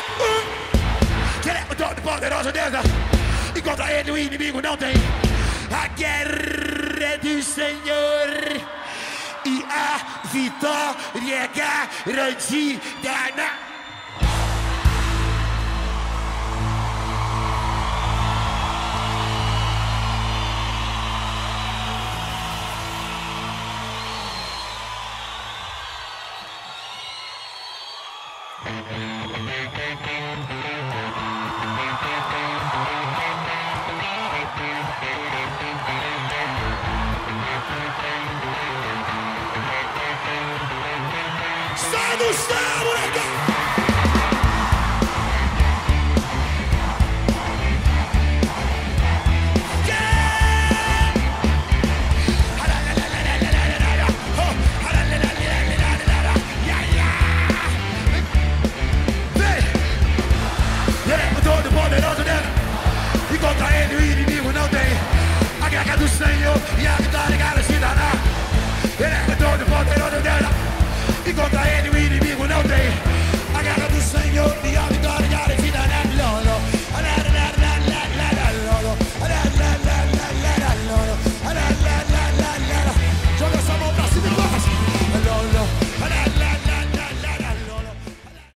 Que ele é o todo poderoso Deus. E contra ele o inimigo não tem. A guerra é do Senhor e a vitória é garantida na...